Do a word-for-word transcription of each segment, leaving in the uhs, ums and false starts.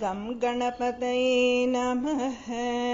கங் கணபதயே நமஹ.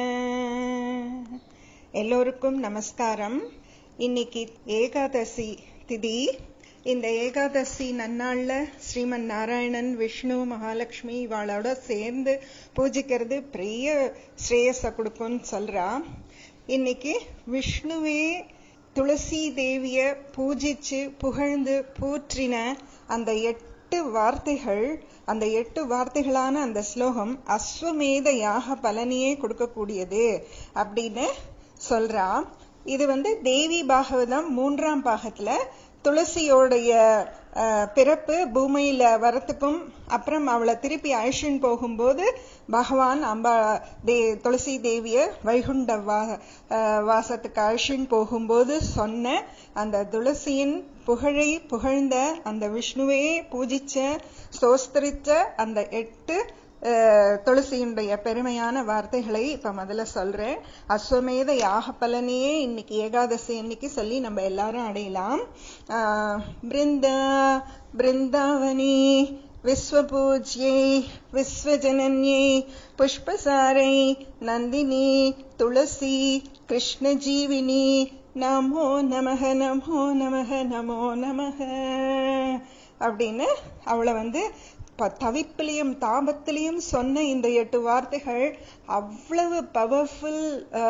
எல்லோருக்கும் நமஸ்காரம். இன்னைக்கு ஏகாதசி திதி. இந்த ஏகாதசி நன்னாள்ல ஸ்ரீமன் நாராயணன், விஷ்ணு, மகாலட்சுமி இவாளோட சேர்ந்து பூஜிக்கிறது பெரிய ஸ்ரேயஸ கொடுக்கும்னு சொல்றா. இன்னைக்கு விஷ்ணுவே துளசி தேவிய பூஜிச்சு புகழ்ந்து போற்றின அந்த எட்டு வார்த்தைகள், அந்த எட்டு வார்த்தைகளான அந்த ஸ்லோகம் அஸ்வமேத யாக பலனையே கொடுக்கக்கூடியது அப்படின்னு சொல்றா. இது வந்து தேவி பாகவதம் மூன்றாம் பாகத்துல துளசியோடைய பிறப்பு பூமியில வரத்துக்கும் அப்புறம் அவளை திருப்பி அழிச்சுன்னு போகும்போது பகவான் அம்பா தே துளசி தேவிய வைகுண்ட வா வாசத்துக்கு அழிச்சுன்னு போகும்போது சொன்ன அந்த துளசியின் புகழை புகழ்ந்த அந்த விஷ்ணுவே பூஜிச்ச ஸ்தோஸ்திரிச்ச அந்த எட்டு துளசியினுடைய பெருமையான வார்த்தைகளை இப்ப முதல்ல சொல்றேன். அஸ்வமேத யாக பலனையே இன்னைக்கு ஏகாதசி இன்னைக்கு சொல்லி நம்ம எல்லாரும் அடையலாம். பிருந்தா பிருந்தாவனி விஸ்வபூஜ்யை விஸ்வஜனன்யை புஷ்பசாரை நந்தினி துளசி கிருஷ்ணஜீவினி நமோ நமஹ நமோ நமஹ நமோ நமஹ அப்படின்னு அவளை வந்து தவிப்பிலையும் தாபத்திலையும் சொன்ன இந்த எட்டு வார்த்தைகள் அவ்வளவு பவர்ஃபுல்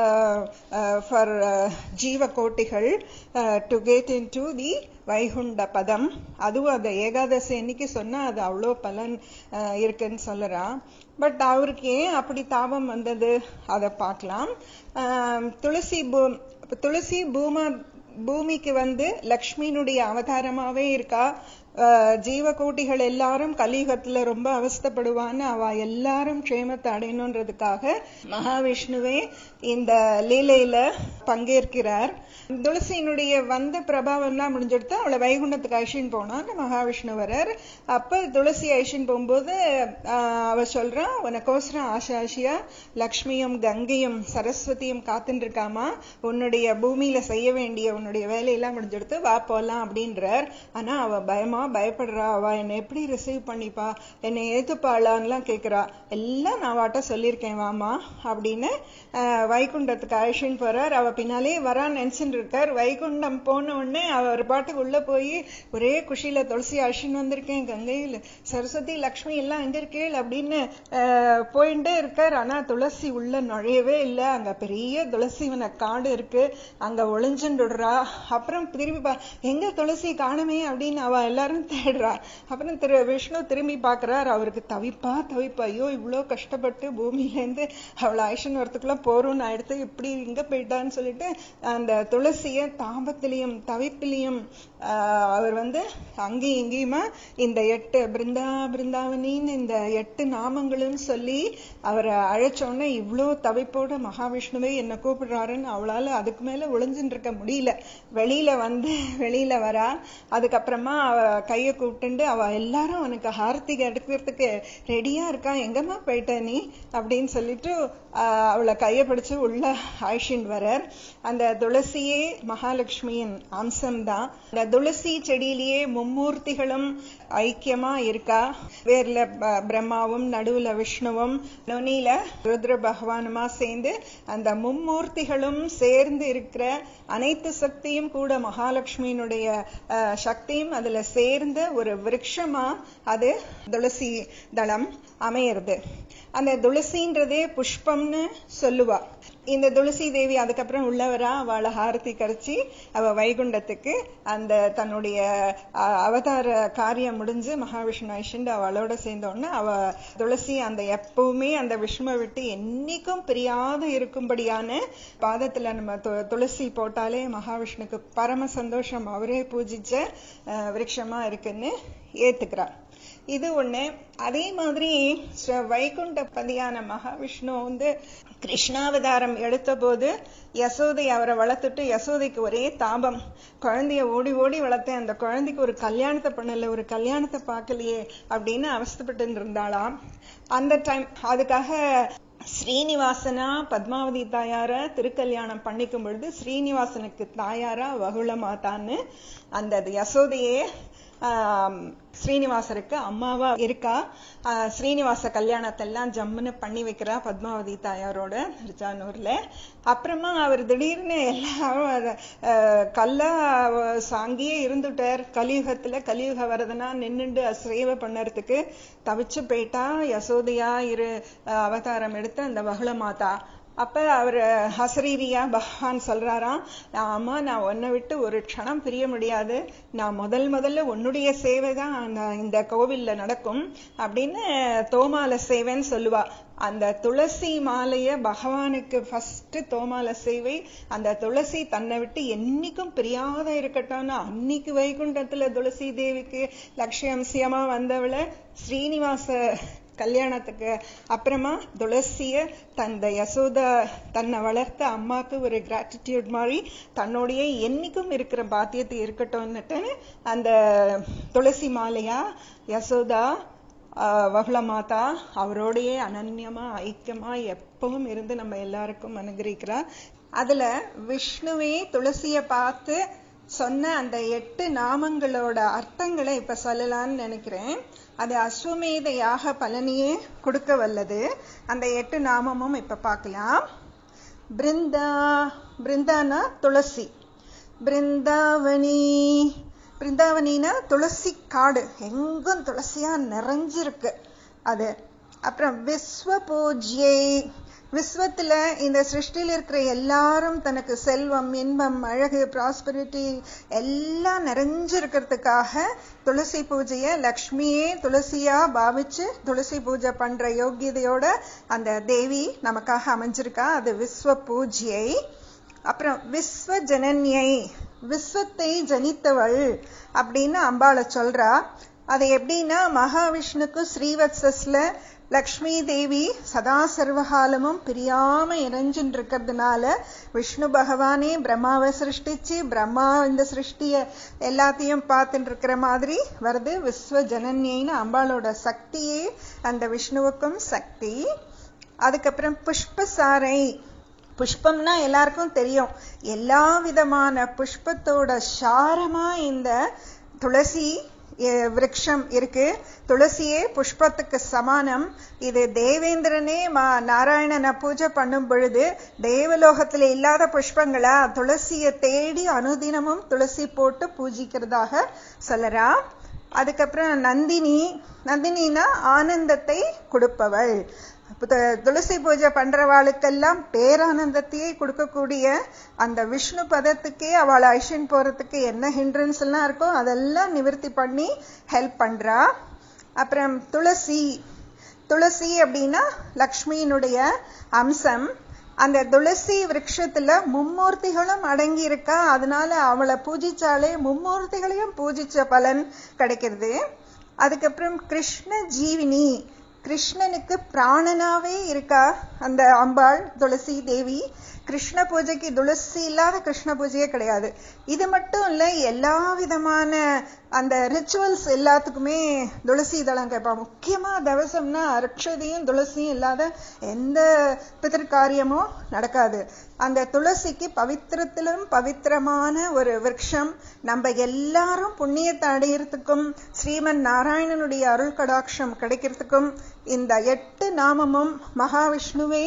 ஃபார் ஜீவ கோட்டிகள் to get into the Vaikuntha பதம். அதுவும் அந்த ஏகாதசி அன்னைக்கு சொன்னா அது அவ்வளோ பலன் இருக்குன்னு சொல்லறான். பட் அவருக்கு ஏன் அப்படி தாபம் வந்தது அதை பார்க்கலாம். துளசி பூ துளசி பூமா பூமிக்கு வந்து லக்ஷ்மியினுடைய அவதாரமாவே இருக்கா. ஜீவகோட்டிகள் எல்லாரும் கலியுகத்துல ரொம்ப அவஸ்தப்படுவான்னு அவ எல்லாரும் க்ஷேமத்தை அடையணுன்றதுக்காக மகாவிஷ்ணுவே இந்த லீலையில பங்கேற்கிறார். துளசியினுடைய வந்த பிரபாவம்லாம் முடிஞ்செடுத்து அவளை வைகுண்டத்துக்கு அழிச்சின்னு போனான்னு மகாவிஷ்ணுவரர். அப்ப துளசி அழிச்சின்னு போகும்போது அவ சொல்றான், உனக்கோசரம் ஆசாசியா லக்ஷ்மியும் கங்கையும் சரஸ்வதியும் காத்துட்டு இருக்காமா, உன்னுடைய பூமியில செய்ய வேண்டிய உன்னுடைய வேலையெல்லாம் முடிஞ்செடுத்து வா போலாம் அப்படின்றார். ஆனா அவ பயமா பயப்படுறா. அவ என்னை எப்படி ரிசீவ் பண்ணிப்பா, என்னை ஏத்துப்பாளான்லாம் கேட்கிறா. எல்லாம் நான் வாட்ட சொல்லியிருக்கேன் வாமா அப்படின்னு வைகுண்டத்துக்கு அழிச்சின்னு போறார். அவ பின்னாலே வரான்னு நினைச்சுட்டு இருக்கார். வைகுண்டம் போன உடனே அவர் பாட்டுக்கு உள்ள போய் ஒரே குஷியில துளசி அழிச்சின்னு வந்திருக்கேன், கங்கையில் சரஸ்வதி லக்ஷ்மி எல்லாம் எங்க இருக்கேள் அப்படின்னு போயிட்டே இருக்கார். ஆனா துளசி உள்ள நுழையவே இல்லை. அங்க பெரிய துளசிவன காடு இருக்கு, அங்க ஒளிஞ்சுடுறா. அப்புறம் திரும்பி பா எங்க துளசி காணுமே அப்படின்னு அவ எல்லாரும் தேடுறா. அப்புறம் திரு விஷ்ணு திரும்பி பாக்குறார். அவருக்கு தவிப்பா தவிப்பா ஐயோ இவ்வளோ கஷ்டப்பட்டு பூமியிலேருந்து அவளை அழிச்சுன்னு வரத்துக்குள்ள போறோம்னு ஆயிடுத்து, இப்படி இங்க போயிட்டான்னு சொல்லிட்டு அந்த துளசிய தாபத்திலையும் தவிப்பிலையும் அவர் வந்து அங்கேயும் இங்கேயுமா இந்த எட்டு பிருந்தா பிருந்தாவனின்னு இந்த எட்டு நாமங்களும் சொல்லி அவரை அழைச்சோன்னே இவ்வளோ தவிப்போட மகாவிஷ்ணுவே என்ன கூப்பிடுறாருன்னு அவளால அதுக்கு மேல ஒளிஞ்சுட்டு இருக்க முடியல. வெளியில வந்து வெளியில வரா. அதுக்கப்புறமா அவ கைய கூப்பிட்டு அவ எல்லாரும் அவனுக்கு ஹாரத்திகை எடுக்கிறதுக்கு ரெடியா இருக்கா, எங்கம்மா போயிட்ட நீ அப்படின்னு சொல்லிட்டு அவளை கைய பிடிச்சு உள்ள அழிச்சின் வரார். அந்த துளசியே மகாலட்சுமியின் அம்சம்தான். அந்த துளசி செடியிலேயே மும்மூர்த்திகளும் ஐக்கியமா இருக்கா. வேர்ல பிரம்மாவும் நடுவுல விஷ்ணுவும் நுனியில ருத்ர பகவானுமா சேர்ந்து அந்த மும்மூர்த்திகளும் சேர்ந்து இருக்கிற அனைத்து சக்தியும் கூட மகாலட்சுமியினுடைய சக்தியும் அதுல சேர்ந்த ஒரு விருட்சமா அது துளசி தளம் அமையிறது. அந்த துளசின்றதே புஷ்பம்னு சொல்லுவா. இந்த துளசி தேவி அதுக்கப்புறம் உள்ளவரா அவளை ஹாரதி கரைச்சி அவ வைகுண்டத்துக்கு அந்த தன்னுடைய அவதார காரியம் முடிஞ்சு மகாவிஷ்ணு ஐஷண்ட் அவளோட சேர்ந்தோன்னு அவ துளசி அந்த எப்பவுமே அந்த விஷ்ணுவை விட்டு என்னைக்கும் பிரியாத இருக்கும்படியான பாதத்துல நம்ம துளசி போட்டாலே மகாவிஷ்ணுக்கு பரம சந்தோஷம், அவரே பூஜிச்ச விருட்சமா இருக்குன்னு ஏத்துக்கிறார். இது ஒண்ணு. அதே மாதிரி வைகுண்ட பதியான மகாவிஷ்ணு வந்து கிருஷ்ணாவதாரம் எடுத்த போது யசோதை அவரை வளர்த்துட்டு யசோதைக்கு ஒரே தாபம், குழந்தைய ஓடி ஓடி வளர்த்தேன், அந்த குழந்தைக்கு ஒரு கல்யாணத்தை பண்ணல, ஒரு கல்யாணத்தை பார்க்கலையே அப்படின்னு அவஸ்தப்பட்டு இருந்தாளாம். அந்த டைம் அதுக்காக ஸ்ரீனிவாசனா பத்மாவதி தாயார திருக்கல்யாணம் பண்ணிக்கும் பொழுது ஸ்ரீனிவாசனுக்கு தாயாரா வகுள மாதான்னு அந்த யசோதையே ஸ்ரீனிவாசருக்கு அம்மாவா இருக்கா. ஸ்ரீனிவாச கல்யாணத்தெல்லாம் ஜம்முன்னு பண்ணி வைக்கிறா பத்மாவதி தாயாரோட ரிஜானூர்ல. அப்புறமா அவர் திடீர்னு எல்லாரும் கல்லா சாங்கியே இருந்துட்டார். கலியுகத்துல கலியுக வரதனா நின்னுண்டு சேவை பண்ணறதுக்கு தவிச்சு போயிட்டா. யசோதையா இரு அவதாரம் எடுத்து அந்த வகுள மாதா. அப்ப அவர் ஹசரீரியா பகவான் சொல்றாராம், நான் அம்மா நான் உன்னை விட்டு ஒரு க்ஷணம் பிரிய முடியாது, நான் முதல் முதல்ல உன்னுடைய சேவை தான் இந்த கோவில்ல நடக்கும் அப்படின்னு தோமால சேவைன்னு சொல்லுவா. அந்த துளசி மாலைய பகவானுக்கு ஃபர்ஸ்ட் தோமால சேவை. அந்த துளசி தன்னை விட்டு என்னைக்கும் பிரியாத இருக்கட்டும்னு அன்னைக்கு வைகுண்டத்துல துளசி தேவிக்கு லட்சியம்சியமா வந்தவளை ஸ்ரீனிவாச கல்யாணத்துக்கு அப்புறமா துளசிய தந்த யசோதா தன்னை வளர்த்த அம்மாக்கு ஒரு கிராட்டிடியூட் மாதிரி தன்னோடைய என்னைக்கும் இருக்கிற பாத்தியத்தை இருக்கட்டும்னுட்டு அந்த துளசி மாலையா யசோதா வகுள மாதா அவரோடைய அனன்யமா ஐக்கியமா எப்பவும் இருந்து நம்ம எல்லாருக்கும் அனுகிரகிக்கிறா. அதுல விஷ்ணுவே துளசிய பார்த்து சொன்ன அந்த எட்டு நாமங்களோட அர்த்தங்களை இப்ப சொல்லலான்னு நினைக்கிறேன். அது அஸ்வமேத யாக பலனையே கொடுக்க வல்லது. அந்த எட்டு நாமமும் இப்ப பார்க்கலாம். பிருந்தா, பிருந்தானா துளசி. பிருந்தாவனி, பிருந்தாவனினா துளசி காடு, எங்கும் துளசியா நிறைஞ்சிருக்கு அது. அப்புறம் விஸ்வ பூஜ்யை, விஸ்வத்துல இந்த சிருஷ்டியில் இருக்கிற எல்லாரும் தனக்கு செல்வம், இன்பம், அழகு, ப்ராஸ்பரிட்டி எல்லாம் நிறைஞ்சிருக்கிறதுக்காக துளசி பூஜைய லக்ஷ்மியே துளசியா பாவிச்சு துளசி பூஜை பண்ற யோகியதையோட அந்த தேவி நமக்காக அமைஞ்சிருக்கா. அது விஸ்வ பூஜ்யை. அப்புறம் விஸ்வ ஜனன்யை, விஸ்வத்தை ஜனித்தவள் அப்படின்னு அம்பாளை சொல்றா. அது எப்படின்னா மகாவிஷ்ணுக்கு ஸ்ரீவத்சஸ்ல லக்ஷ்மி தேவி சதா சர்வகாலமும் பிரியாம இறைஞ்சின்னு இருக்கிறதுனால விஷ்ணு பகவானே பிரம்மாவை சிருஷ்டிச்சு பிரம்மா இந்த சிருஷ்டிய எல்லாத்தையும் பார்த்துட்டு இருக்கிற மாதிரி வருது. விஸ்வ ஜனன்யின்னு அம்பாளோட சக்தியே அந்த விஷ்ணுவுக்கும் சக்தி. அதுக்கப்புறம் புஷ்பசாரை, புஷ்பம்னா எல்லாருக்கும் தெரியும், எல்லா விதமான புஷ்பத்தோட சாரமா இந்த துளசி விருட்சம் இருக்கு. துளசியே புஷ்பத்துக்கு சமானம். இது தேவேந்திரனே நாராயணனை பூஜை பண்ணும் பொழுது தேவலோகத்துல இல்லாத புஷ்பங்களா துளசியை தேடி அனுதினமும் துளசி போட்டு பூஜிக்கிறதாக சொல்லறா. அதுக்கப்புறம் நந்தினி, நந்தினினா ஆனந்தத்தை கொடுப்பவள். துளசி பூஜை பண்றவாளுக்கெல்லாம் பேரானந்தத்தையே கொடுக்கக்கூடிய அந்த விஷ்ணு பதத்துக்கே அவளை ஐஷன் போறதுக்கு என்ன ஹிண்ட்ரன்ஸ் எல்லாம் இருக்கோ அதெல்லாம் நிவர்த்தி பண்ணி ஹெல்ப் பண்றா. அப்புறம் துளசி, துளசி அப்படின்னா லக்ஷ்மியினுடைய அம்சம். அந்த துளசி விருட்சத்துல மும்மூர்த்திகளும் அடங்கி இருக்கா. அதனால அவளை பூஜிச்சாலே மும்மூர்த்திகளையும் பூஜிச்ச பலன் கிடைக்கிறது. அதுக்கப்புறம் கிருஷ்ண ஜீவினி, கிருஷ்ணனுக்கு பிராணனாவே இருக்கா அந்த அம்பாள் துளசி தேவி. கிருஷ்ண பூஜைக்கு துளசி இல்லாத கிருஷ்ண பூஜையே கிடையாது. இது மட்டும் இல்ல, எல்லா விதமான அந்த ரிச்சுவல்ஸ் எல்லாத்துக்குமே துளசி தளம் கேட்பா. முக்கியமா தவசம்னா அருட்சதையும் துளசியும் இல்லாத எந்த பிதற்காரியமும் நடக்காது. அந்த துளசிக்கு பவித்திரத்திலும் பவித்திரமான ஒரு விருட்சம். நம்ம எல்லாரும் புண்ணியத்தை அடையிறதுக்கும் ஸ்ரீமன் நாராயணனுடைய அருள் கடாட்சம் கிடைக்கிறதுக்கும் இந்த எட்டு நாமமும் மகாவிஷ்ணுவே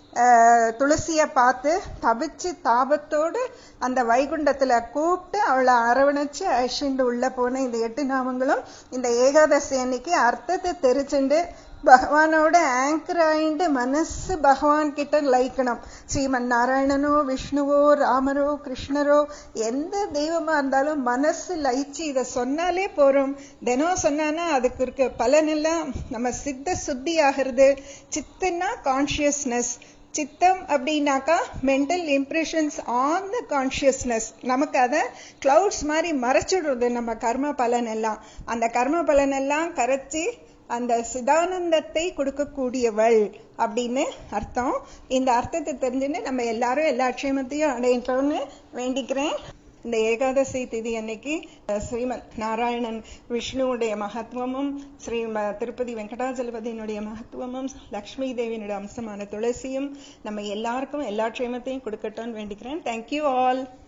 துளசிய பார்த்து தபிச்சு தாபத்தோடு அந்த வைகுண்டத்துல கூப்பிட்டு அவளை அரவணைச்சு அழிச்சுண்டு உள்ள போன இந்த எட்டு நாமங்களும் இந்த ஏகாதசி அன்னைக்கு அர்த்தத்தை தெரிச்சுண்டு பகவானோட ஆங்கர் ஆயிண்டு மனசு பகவான் கிட்ட லயிக்கணும். ஸ்ரீமன் நாராயணனோ விஷ்ணுவோ ராமரோ கிருஷ்ணரோ எந்த தெய்வமா இருந்தாலும் மனசு லயிச்சு இதை சொன்னாலே போறோம். தினம் சொன்னானா அதுக்கு இருக்க பலனெல்லாம் நம்ம சித்த சுத்தி ஆகிறது. சித்தன்னா கான்சியஸ்னஸ், சித்தம் அப்படின்னாக்கா mental impressions on the consciousness. நமக்கு அதை கிளவுட்ஸ் மாதிரி மறைச்சிடுறது நம்ம கர்ம பலன் எல்லாம். அந்த கர்ம பலன் எல்லாம் கரைச்சி அந்த சிதானந்தத்தை கொடுக்கக்கூடியவள் அப்படின்னு அர்த்தம். இந்த அர்த்தத்தை தெரிஞ்சுன்னு நம்ம எல்லாரும் எல்லா க்ஷேமத்தையும் அடையிட்டோம்னு வேண்டிக்கிறேன். இந்த ஏகாதசி திதி அன்னைக்கு ஸ்ரீமன் நாராயணன் விஷ்ணுவுடைய மகத்துவமும் ஸ்ரீ திருப்பதி வெங்கடாஜலபதியினுடைய மகத்துவமும் லக்ஷ்மி தேவியினுடைய அம்சமான துளசியும் நம்ம எல்லாருக்கும் எல்லா க்ஷேமத்தையும் கொடுக்கட்டும்னு வேண்டிக்கிறேன். Thank you all.